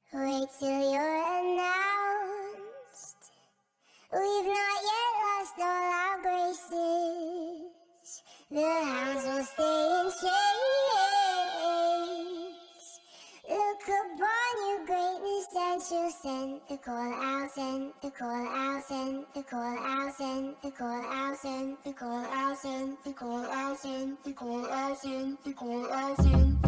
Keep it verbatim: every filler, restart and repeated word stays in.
Wait till you're announced. We've not yet lost all our graces. The hounds will stay in chase. Look upon your greatness and she'll send the call out, send the call out, send the call out, send the call out, send the call out, send the call out, send the call out, send the call out, send